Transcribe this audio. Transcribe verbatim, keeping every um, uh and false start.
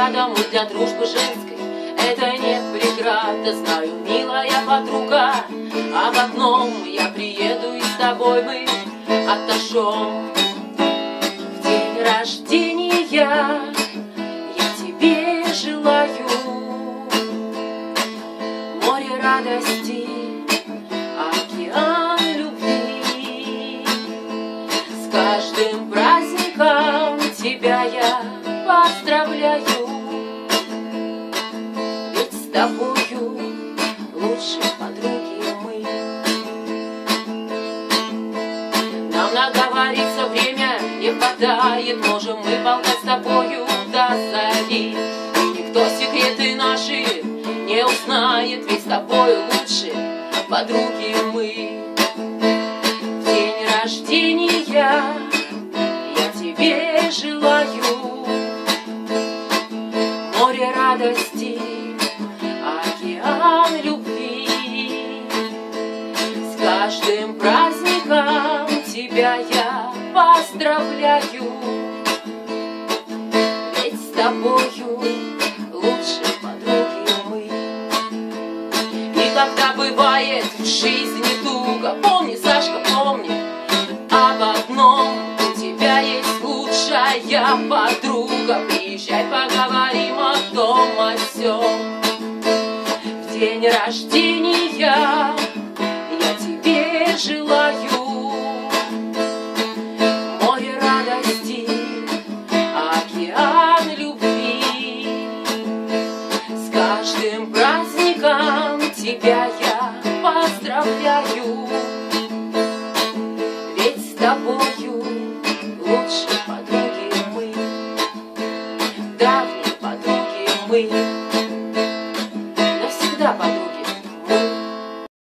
рядом и для дружбы женской это не преграда. Знаю, милая подруга, об одном я приеду, и с тобой мы отошем. В день рождения я тебе желаю море радости, океан любви. С каждым праздником тебя я поздравляю, ведь с тобою лучшие подруги мы. Нам наговориться время не хватает, можем мы болтать с тобою до зари, и никто секреты наши не узнает, ведь с тобой лучше подруги мы. В день рождения я тебе желаю море радости, океан любви. С каждым праздником тебя я поздравляю, ведь с тобою лучше подруги мы. И когда бывает в жизни туго, помни, Сашка, помни об одном: у тебя есть лучшая подруга. Приезжай, поговорим о том, о сём. В день рождения я тебе желаю море радости, океан любви. С каждым праздником тебя я поздравляю, ведь с тобою лучше подруги мы, давние подруги мы.